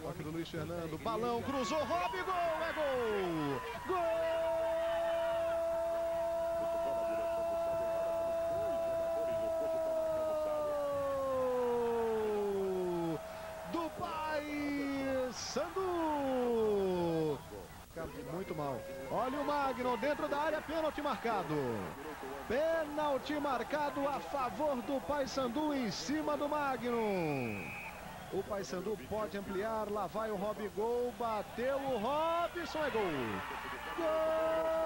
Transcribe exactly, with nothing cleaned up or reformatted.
toque do Luiz Fernando, balão, cruzou, Rob, gol, é gol! Gol! Do Paysandu! Muito mal. Olha o Magno dentro da área, pênalti marcado. Pênalti marcado a favor do Paysandu em cima do Magno. O Paysandu pode ampliar, lá vai o Rob, gol, bateu o Robson, é gol. Gol!